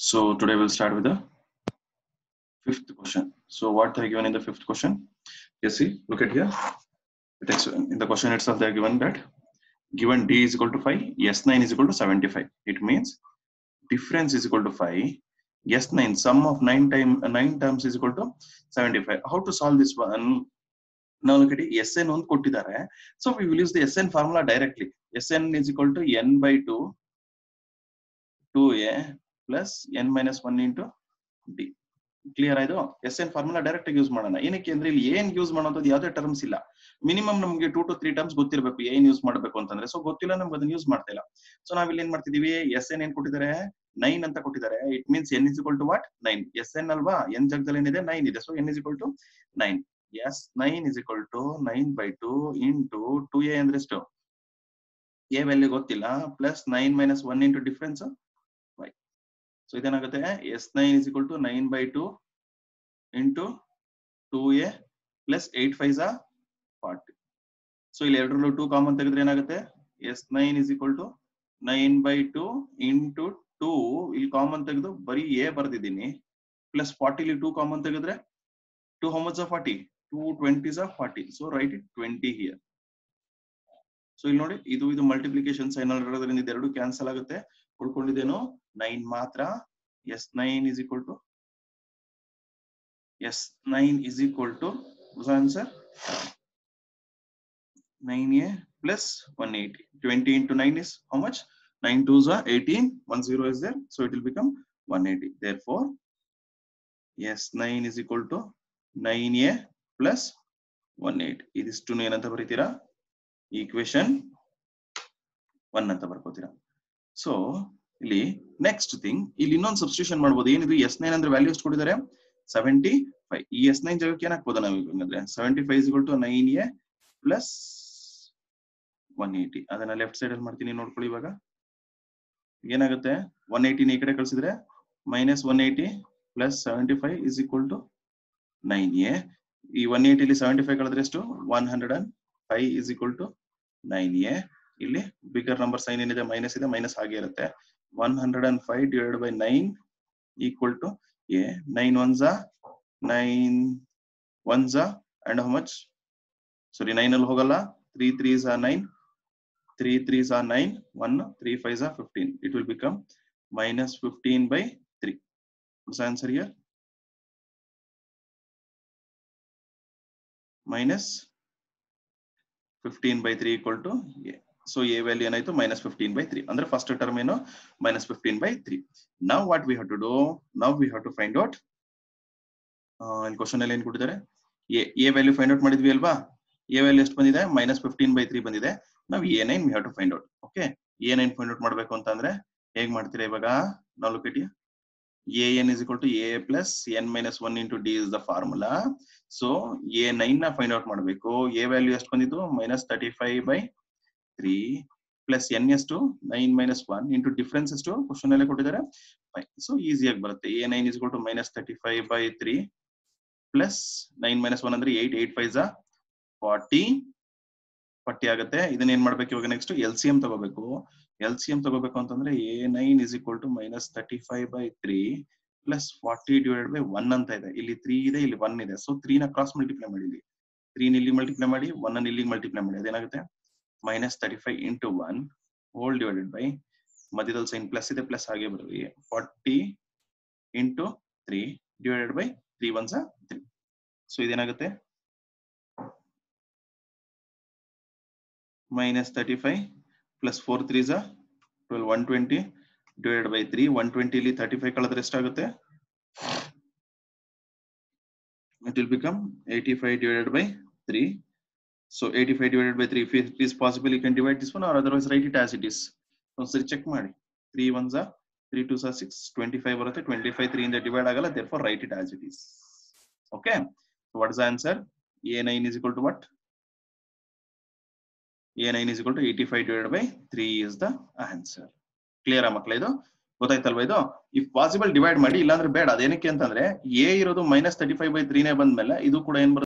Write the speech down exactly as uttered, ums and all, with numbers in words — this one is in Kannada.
So today we'll start with the fifth question. So what they are given in the fifth question? Yes, see, look at here. It is in the question itself they are given that given D is equal to five, S nine is equal to seventy-five. It means difference is equal to five, S nine sum of nine time uh, nine terms is equal to seventy-five. How to solve this one? Now look at it. S n one kottidare. So we will use the S n formula directly. S n is equal to n by two, two a plus n minus one into D. Clear ಆಯ್ತು. ಎಸ್ ಎನ್ ಫಾರ್ಮುಲಾ ಡೈರೆಕ್ಟ್ ಆಗಿ ಯೂಸ್ ಮಾಡೋಣ. ಏನಕ್ಕೆ ಅಂದ್ರೆ ಇಲ್ಲಿ ಏನ್ ಯೂಸ್ ಮಾಡೋದು ಯಾವುದೇ ಟರ್ಮ್ಸ್ ಇಲ್ಲ. ಮಿನಿಮಮ್ ನಮಗೆ ಟೂ ಟು ತ್ರೀ ಟರ್ಮ್ಸ್ ಗೊತ್ತಿರಬೇಕು ಏನ್ ಯೂಸ್ ಮಾಡಬೇಕು ಅಂತಂದ್ರೆ. ಸೊ ಗೊತ್ತಿಲ್ಲ ನಮ್ಗೆ ಅದನ್ನ ಯೂಸ್ ಮಾಡ್ತಾ ಇಲ್ಲ. ಸೊ ನಾವಿಲ್ಲಿ ಏನ್ ಮಾಡ್ತಿದೀವಿ, ಎಸ್ ಎನ್ ಏನ್ ಕೊಟ್ಟಿದ್ದಾರೆ, ನೈನ್ ಅಂತ ಕೊಟ್ಟಿದ್ದಾರೆ. It means N is equal to what, nine. S N ಅಲ್ವಾ, ಎನ್ ಜಾಗದಲ್ಲಿ ಏನಿದೆ, ನೈನ್ ಇದೆ. So N is equal to nine. S nine is equal to nine by two into two A ಅಂದ್ರೆ ಎಷ್ಟು, ಎ ವ್ಯಾಲ್ಯೂ ಗೊತ್ತಿಲ್ಲ, plus nine minus one into difference five. So ಇದೇನಾಗುತ್ತೆ, S nine is equal to nine by two into two A plus eight five ಝಾ ಫಾರ್ಟಿ. ಸೊ ಇಲ್ಲಿ ಎರಡರಲ್ಲೂ ಟೂ ಕಾಮನ್ ತೆಗೆದ್ರೆ ಏನಾಗುತ್ತೆ, S nine is equal to nine by two into two, ಇಲ್ಲಿ ಕಾಮನ್ ತೆಗೆದು ಬರೀ ಎ ಬರ್ದಿದ್ದೀನಿ, ಪ್ಲಸ್ ಫಾರ್ಟಿಲಿ ಟೂ ಕಾಮನ್ ತೆಗೆದ್ರೆ two how much forty, two twenty ಝಾ forty. So right it twenty here. So ಇಲ್ಲಿ ನೋಡಿ, ಇದು ಇದು ಮಲ್ಟಿಪ್ಲಿಕೇಶನ್ ಸೈನ್ ಇರೋದ್ರಿಂದ ಇದೆರಡು ಕ್ಯಾನ್ಸಲ್ ಆಗುತ್ತೆ. ಉಳ್ಕೊಂಡಿದ್ದೇನು ನೈನ್ ಮಾತ್ರ. S nine is equal to S nine is equal to answer nine a plus one eighty. twenty into nine is how much? nine twos are eighteen. one zero is there, so it will become one eighty. Therefore, yes, nine is equal to nine a plus one eighty. This two ಏನಂತ ಬರೀತೀರಾ, equation one ಅಂತ ಬರ್ಕೋತೀರಾ. ಸೊ ಇಲ್ಲಿ ನೆಕ್ಸ್ಟ್ ಥಿಂಗ್, ಇಲ್ಲಿ ಇನ್ನೊಂದು ಸಬ್ಸ್ಟಿಟ್ಯೂಷನ್ ಮಾಡ್ಬೋದು. ಏನಿದು, ಎಸ್ ನೈನ್ ಅಂದ್ರೆ ವ್ಯಾಲ್ಯೂ ಎಷ್ಟು ಕೊಟ್ಟಿದ್ದಾರೆ, ಸೆವೆಂಟಿ ಫೈವ್. ಈ ಎಸ್ ನೈನ್ ಜಾಗಕ್ಕೆ ಏನ್ ಹಾಕ್ಬೋದು ನಾವು ಅಂದ್ರೆ, seventy five is equal to nine A plus one eighty. ಅದನ್ನ ಲೆಫ್ಟ್ ಸೈಡ್ ಅಲ್ಲಿ ಮಾಡ್ತೀನಿ, ನೋಡ್ಕೊಳ್ಳಿ. ಇವಾಗ ಏನಾಗುತ್ತೆ, ಒನ್ ಏಯ್ಟಿನ ಈ ಕಡೆ ಕಳಿಸಿದ್ರೆ minus one eighty plus seventy five is equal to nine A. ಈ ಒನ್ ಏಯ್ಟಿಲಿ ಸೆವೆಂಟಿ ಫೈವ್ ಕಳೆದ್ರೆ ಎಷ್ಟು, one hundred and five is equal to nine A. ಇಲ್ಲಿ ಬಿಗರ್ ನಂಬರ್ ಸೈನ್ ಏನಿದೆ, ಮೈನಸ್ ಇದೆ, ಮೈನಸ್ ಹಾಗೆ ಇರುತ್ತೆ. One hundred and five divide by nine equal to A. Nine one ಝಾ ನೈನ್ ಒನ್ ಝಾ and how much, sorry nine ಅಲ್ಲಿ ಹೋಗಲ್ಲ, three threes are nine, three threes are nine, one, three fives are fifteen. It will become minus fifteen by three. What's the answer here? Minus fifteen by three equal to A. So A value ಏನಾಯ್ತು, minus fifteen by three. Andre first term ಏನು, minus fifteen by three. Now what we have to do? Now we have to find out. Uh, in question ಅಲ್ಲಿ ಏನು ಕೊಟ್ಟಿದ್ದಾರೆ, A, A value find out ಮಾಡಿದ್ವಿ ಅಲ್ವಾ. A value ಎಷ್ಟು ಬಂದಿದೆ, minus fifteen by three ಬಂದಿದೆ. ನಾವು A nine we have to find out. Okay, A nine find out ಮಾಡಬೇಕು ಅಂತಂದ್ರೆ ಹೇಗ್ ಮಾಡ್ತೀರಾ ಇವಾಗ, ನಾವು look at A N is equal to A plus N minus one into D is the formula. So A nine ನ ಫೈಂಡ್ ಔಟ್ ಮಾಡಬೇಕು. ಎ ವ್ಯಾಲ್ಯೂ ಎಷ್ಟು ಬಂದಿದ್ದು, minus thirty five by three plus N ಎಷ್ಟು, nine minus one into difference ಎಷ್ಟು ಕ್ವಶನ್ ಅಲ್ಲೇ ಕೊಟ್ಟಿದ್ದಾರೆ ಫೈವ್. ಸೊ ಈಸಿಯಾಗಿ ಬರುತ್ತೆ. A nine is equal to minus thirty five by three plus nine minus one ಅಂದ್ರೆ ಏಟ್, ಏಟ್ ಫೈವ್ ಝಾ ಫಾರ್ಟಿ ಪಟ್ಟಿ ಆಗುತ್ತೆ. ಇದನ್ನ ಏನ್ ಮಾಡ್ಬೇಕು ಇವಾಗ, ನೆಕ್ಸ್ಟ್ ಎಲ್ ಸಿ ಎಂ ತಗೋಬೇಕು. ಎಲ್ ಸಿ ಎಂ ತಗೋಬೇಕು ಅಂತಂದ್ರೆ A nine is equal to minus thirty five by three plus forty divide by one ಅಂತ ಇದೆ. ಇಲ್ಲಿ ತ್ರೀ ಇದೆ, ಇಲ್ಲಿ ಒನ್ ಇದೆ. ಸೊ ತ್ರೀ ನ ಕ್ರಾಸ್ ಮಲ್ಟಿಪ್ಲೈ ಮಾಡಿ, ಇಲ್ಲಿ ತ್ರೀ ಇಲ್ಲಿ ಮಲ್ಟಿಪ್ಲೈ ಮಾಡಿ, ಒನ್ ಅನ್ನು ಇಲ್ಲಿ ಮಲ್ಟಿಪ್ಲೈ ಮಾಡಿ, ಅದೇನಾಗುತ್ತೆ minus thirty five into one whole divided by, ಮಧ್ಯದಲ್ಲಿ ಸೈನ್ ಪ್ಲಸ್ ಇದೆ, ಪ್ಲಸ್ ಹಾಗೆ ಬರಲಿ, forty into three divided by three ones three. So ಇದೇನಾಗುತ್ತೆ minus thirty-five plus four threes are twelve, one twenty divided by three. one twenty ಇಲ್ಲಿ thirty-five ಕಳೆದ್ರೆ ಎಷ್ಟಾಗುತ್ತೆ, it will become eighty-five divided by three. So eighty-five divided by three, if it is possible you can divide this one or otherwise write it as it is. ಒಂದ್ಸರಿ ಚೆಕ್ ಮಾಡಿ. three ones are three twos are six, twenty-five ಬರುತ್ತೆ. twenty-five three ಇಂದ ಡಿವೈಡ್ ಆಗಲ್ಲ, therefore write it as it is. Okay, so what is the answer? A nine is equal to what? A nine is equal to eighty-five divided by three is the answer. Clear ಆ ಮಕ್ಕಳ, ಇದು ಗೊತ್ತಾಯ್ತಲ್ವಾ? ಇದು ಇಫ್ ಪಾಸಿಬಲ್ ಡಿವೈಡ್ ಮಾಡಿ, ಇಲ್ಲಾಂದ್ರೆ ಬೇಡ. ಅದೇನಕ್ಕೆ ಅಂತಂದ್ರೆ ಎ ಇರೋದು ಮೈನಸ್ ತರ್ಟಿ ಫೈವ್ ಬೈ ತ್ರೀನೇ ಬಂದ್ಮೇಲೆ ಇದು ಕೂಡ ಏನ್ ಬರುತ್ತೆ,